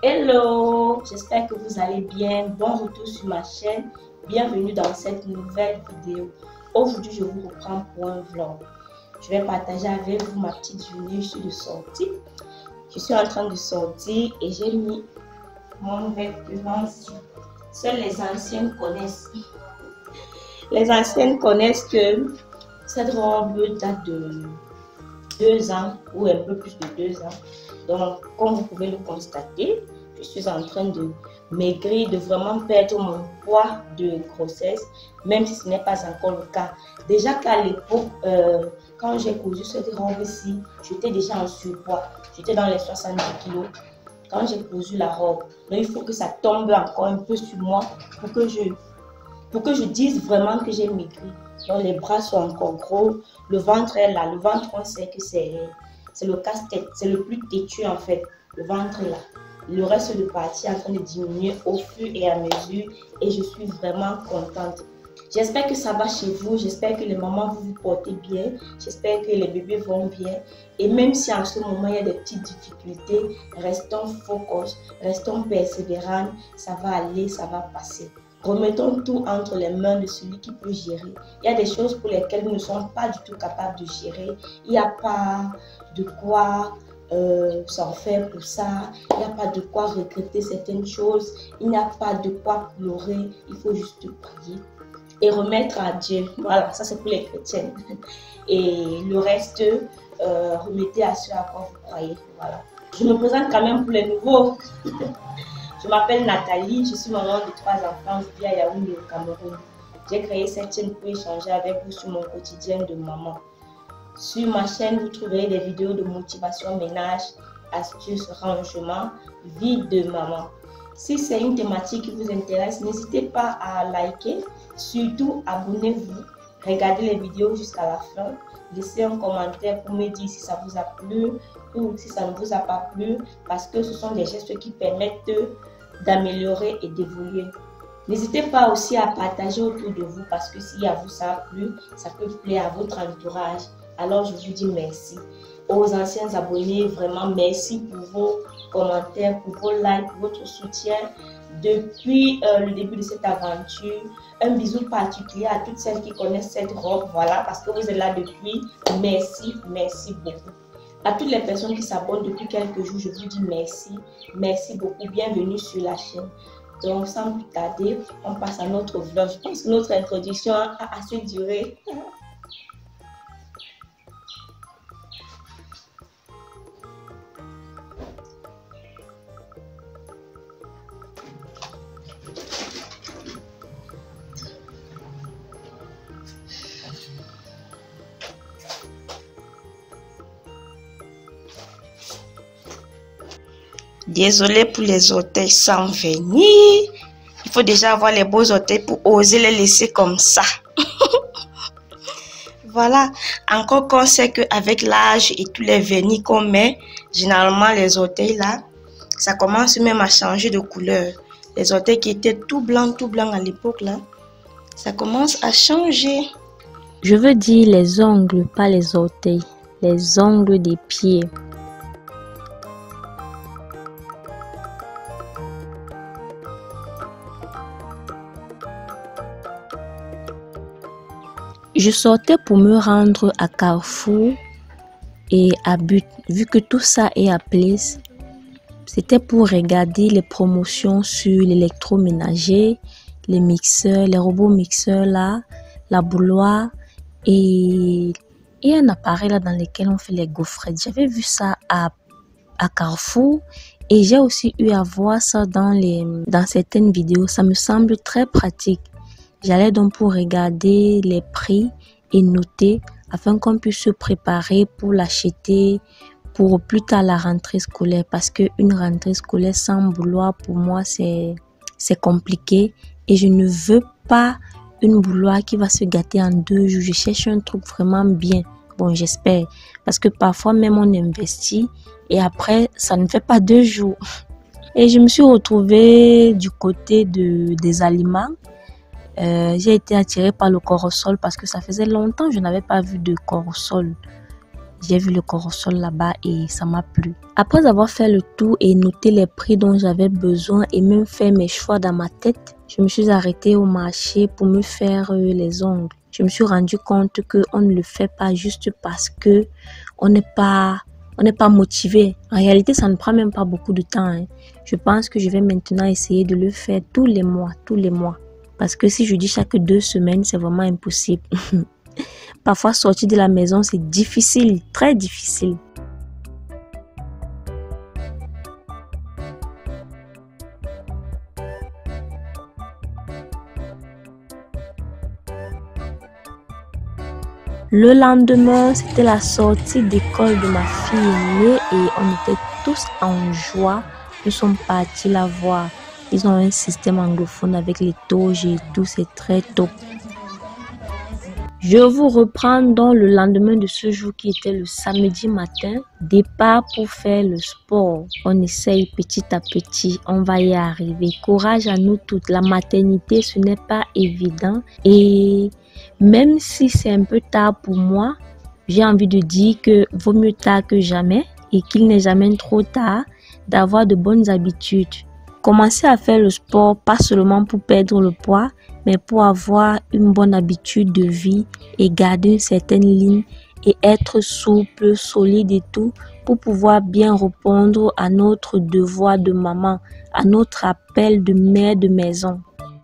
Hello, j'espère que vous allez bien. Bon retour sur ma chaîne. Bienvenue dans cette nouvelle vidéo. Aujourd'hui, je vous reprends pour un vlog. Je vais partager avec vous ma petite journée. Je suis de sortie. Je suis en train de sortir et j'ai mis mon vêtement ici. Seules les anciennes connaissent. Les anciennes connaissent que cette robe date de 2 ans ou un peu plus de 2 ans. Donc, comme vous pouvez le constater, je suis en train de maigrir, de vraiment perdre mon poids de grossesse, même si ce n'est pas encore le cas. Déjà qu'à l'époque, quand j'ai cousu cette robe-ci, j'étais déjà en surpoids. J'étais dans les 70 kilos quand j'ai cousu la robe. Donc, il faut que ça tombe encore un peu sur moi pour que je dise vraiment que j'ai maigri. Donc, les bras sont encore gros, le ventre est là. Le ventre, on sait que c'est le casse-tête, c'est le plus têtu en fait. Le ventre est là. Le reste de partie est en train de diminuer au fur et à mesure et je suis vraiment contente. J'espère que ça va chez vous, j'espère que les mamans vous vous portez bien, j'espère que les bébés vont bien. Et même si en ce moment il y a des petites difficultés, restons focus, restons persévérants, ça va aller, ça va passer. Remettons tout entre les mains de celui qui peut gérer. Il y a des choses pour lesquelles nous ne sommes pas du tout capables de gérer. Il n'y a pas de quoi s'en faire pour ça. Il n'y a pas de quoi regretter certaines choses. Il n'y a pas de quoi pleurer. Il faut juste prier et remettre à Dieu. Voilà, ça c'est pour les chrétiens. Et le reste, remettez à ce à quoi vous croyez. Voilà. Je me présente quand même pour les nouveaux. Je m'appelle Nathalie, je suis maman de 3 enfants, je vis à Yaoundé au Cameroun. J'ai créé cette chaîne pour échanger avec vous sur mon quotidien de maman. Sur ma chaîne, vous trouverez des vidéos de motivation ménage, astuces, rangement, vie de maman. Si c'est une thématique qui vous intéresse, n'hésitez pas à liker, surtout abonnez-vous, regardez les vidéos jusqu'à la fin, laissez un commentaire pour me dire si ça vous a plu ou si ça ne vous a pas plu, parce que ce sont des gestes qui permettent d'améliorer et d'évoluer. N'hésitez pas aussi à partager autour de vous parce que si à vous ça a plu, ça peut plaire à votre entourage. Alors je vous dis merci. Aux anciens abonnés, vraiment merci pour vos commentaires, pour vos likes, pour votre soutien depuis le début de cette aventure. Un bisou particulier à toutes celles qui connaissent cette robe, voilà, parce que vous êtes là depuis. Merci, merci beaucoup. À toutes les personnes qui s'abonnent depuis quelques jours, je vous dis merci. Merci beaucoup. Bienvenue sur la chaîne. Donc, sans plus tarder, on passe à notre vlog. Je pense que notre introduction a assez duré. Désolée pour les orteils sans venir. Il faut déjà avoir les beaux orteils pour oser les laisser comme ça. Voilà. Encore qu'on sait qu'avec l'âge et tous les vernis qu'on met, généralement les orteils là, ça commence même à changer de couleur. Les orteils qui étaient tout blancs à l'époque là, ça commence à changer. Je veux dire les ongles, pas les orteils. Les ongles des pieds. Je sortais pour me rendre à Carrefour et à But. Vu que tout ça est à Place, c'était pour regarder les promotions sur l'électroménager, les mixeurs, les robots mixeurs là, la bouilloire et un appareil là dans lequel on fait les gaufrettes. J'avais vu ça à Carrefour et j'ai aussi eu à voir ça dans certaines vidéos. Ça me semble très pratique. J'allais donc pour regarder les prix et noter afin qu'on puisse se préparer pour l'acheter pour plus tard la rentrée scolaire. Parce qu'une rentrée scolaire sans bouilloire, pour moi, c'est compliqué. Et je ne veux pas une bouilloire qui va se gâter en 2 jours. Je cherche un truc vraiment bien. Bon, j'espère. Parce que parfois même on investit et après, ça ne fait pas 2 jours. Et je me suis retrouvée du côté des aliments. J'ai été attirée par le corossol parce que ça faisait longtemps que je n'avais pas vu de corossol. J'ai vu le Corosol là-bas et ça m'a plu. Après avoir fait le tour et noté les prix dont j'avais besoin et même fait mes choix dans ma tête, je me suis arrêtée au marché pour me faire les ongles. Je me suis rendu compte qu'on ne le fait pas juste parce que on n'est pas motivé. En réalité, ça ne prend même pas beaucoup de temps, hein. Je pense que je vais maintenant essayer de le faire tous les mois. Parce que si je dis chaque 2 semaines, c'est vraiment impossible. Parfois, sortir de la maison, c'est difficile, très difficile. Le lendemain, c'était la sortie d'école de ma fille aînée et on était tous en joie. Nous sommes partis la voir. Ils ont un système anglophone avec les toges et tout, c'est très top. Je vous reprends donc le lendemain de ce jour qui était le samedi matin. Départ pour faire le sport. On essaye petit à petit, on va y arriver. Courage à nous toutes. La maternité, ce n'est pas évident. Et même si c'est un peu tard pour moi, j'ai envie de dire que vaut mieux tard que jamais et qu'il n'est jamais trop tard d'avoir de bonnes habitudes. Commencer à faire le sport, pas seulement pour perdre le poids, mais pour avoir une bonne habitude de vie et garder une certaine ligne et être souple, solide et tout pour pouvoir bien répondre à notre devoir de maman, à notre appel de mère de maison.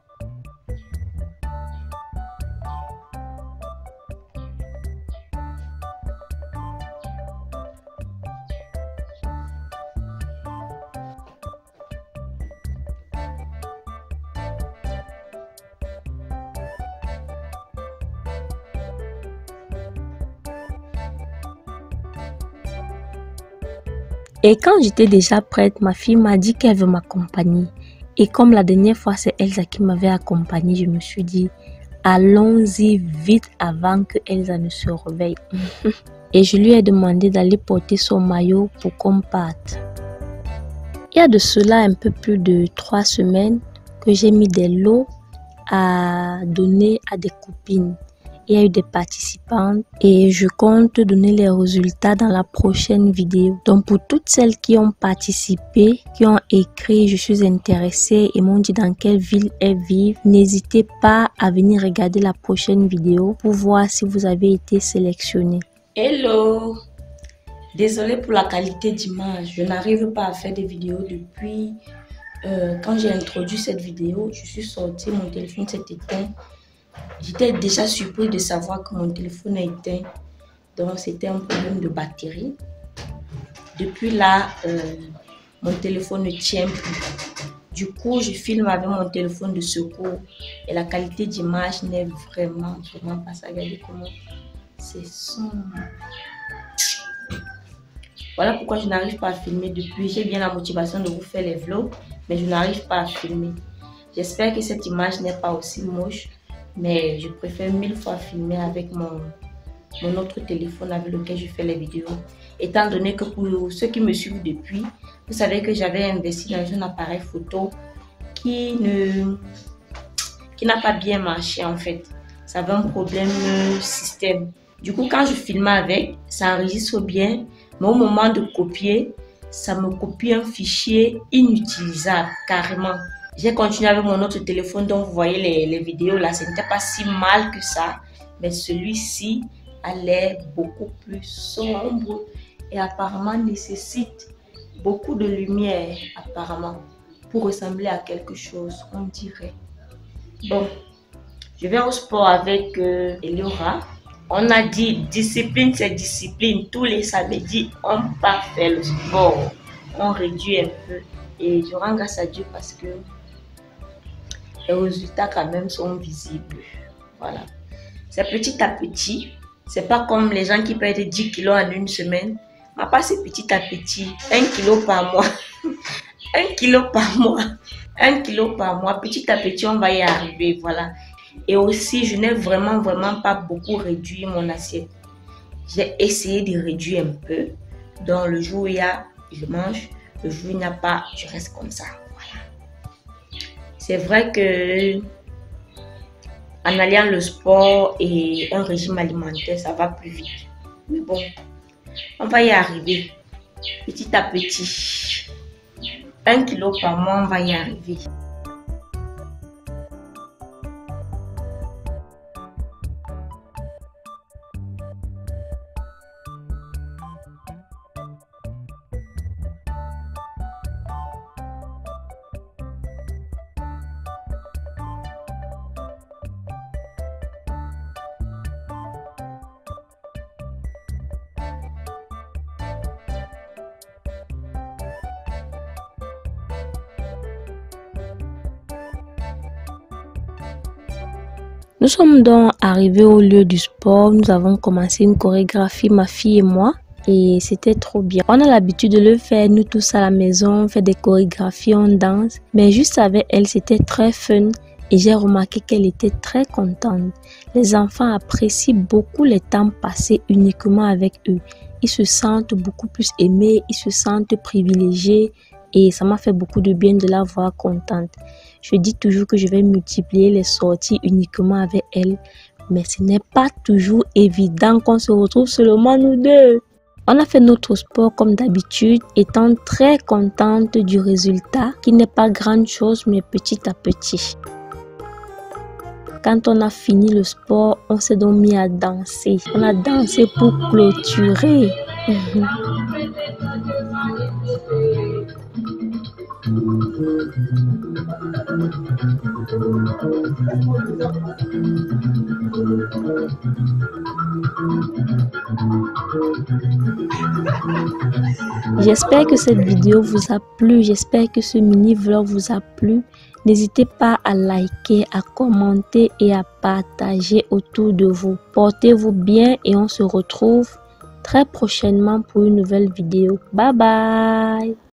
Et quand j'étais déjà prête, ma fille m'a dit qu'elle veut m'accompagner. Et comme la dernière fois, c'est Elsa qui m'avait accompagnée, je me suis dit, allons-y vite avant que Elsa ne se réveille. Et je lui ai demandé d'aller porter son maillot pour qu'on parte. Il y a de cela un peu plus de 3 semaines que j'ai mis des lots à donner à des copines. Il y a eu des participantes et je compte donner les résultats dans la prochaine vidéo. Donc pour toutes celles qui ont participé, qui ont écrit « Je suis intéressée » et m'ont dit dans quelle ville elles vivent, n'hésitez pas à venir regarder la prochaine vidéo pour voir si vous avez été sélectionné. Hello! Désolée pour la qualité d'image. Je n'arrive pas à faire des vidéos depuis quand j'ai introduit cette vidéo. Je suis sortie, mon téléphone s'est éteint. J'étais déjà surprise de savoir que mon téléphone est éteint. Donc, c'était un problème de batterie. Depuis là, mon téléphone ne tient plus. Du coup, je filme avec mon téléphone de secours. Et la qualité d'image n'est vraiment pas ça. Regardez comment c'est sombre. Voilà pourquoi je n'arrive pas à filmer depuis. J'ai bien la motivation de vous faire les vlogs, mais je n'arrive pas à filmer. J'espère que cette image n'est pas aussi moche. Mais je préfère 1000 fois filmer avec mon autre téléphone avec lequel je fais les vidéos. Étant donné que pour ceux qui me suivent depuis, vous savez que j'avais investi dans un appareil photo qui n'a pas bien marché en fait. Ça avait un problème système. Du coup, quand je filmais avec, ça enregistre bien. Mais au moment de copier, ça me copie un fichier inutilisable carrément. J'ai continué avec mon autre téléphone, donc vous voyez les vidéos là, ce n'était pas si mal que ça. Mais celui-ci a l'air beaucoup plus sombre et apparemment nécessite beaucoup de lumière apparemment pour ressembler à quelque chose, on dirait. Bon, je vais au sport avec Eliora. On a dit discipline, c'est discipline. Tous les samedis, on part faire le sport. On réduit un peu et je rends grâce à Dieu parce que les résultats quand même sont visibles. Voilà. C'est petit à petit. C'est pas comme les gens qui perdent 10 kilos en une semaine. Ma part, c'est petit à petit. 1 kilo par mois. 1 kilo par mois. 1 kilo par mois. Petit à petit, on va y arriver. Voilà. Et aussi, je n'ai vraiment pas beaucoup réduit mon assiette. J'ai essayé de réduire un peu. Donc, le jour où il y a, je mange. Le jour où il n'y a pas, je reste comme ça. C'est vrai que en alliant le sport et un régime alimentaire, ça va plus vite. Mais bon, On va y arriver petit à petit. 1 kilo par mois, on va y arriver. Nous sommes donc arrivés au lieu du sport. Nous avons commencé une chorégraphie, ma fille et moi. Et c'était trop bien. On a l'habitude de le faire, nous tous à la maison, on fait des chorégraphies, on danse. Mais juste avec elle, c'était très fun. Et j'ai remarqué qu'elle était très contente. Les enfants apprécient beaucoup les temps passés uniquement avec eux. Ils se sentent beaucoup plus aimés, ils se sentent privilégiés. Et ça m'a fait beaucoup de bien de la voir contente. Je dis toujours que je vais multiplier les sorties uniquement avec elle. Mais ce n'est pas toujours évident qu'on se retrouve seulement nous deux. On a fait notre sport comme d'habitude, étant très contente du résultat, qui n'est pas grande chose, mais petit à petit. Quand on a fini le sport, on s'est donc mis à danser. On a dansé pour clôturer. J'espère que cette vidéo vous a plu, j'espère que ce mini vlog vous a plu. N'hésitez pas à liker, à commenter et à partager autour de vous. Portez-vous bien et on se retrouve très prochainement pour une nouvelle vidéo. Bye bye!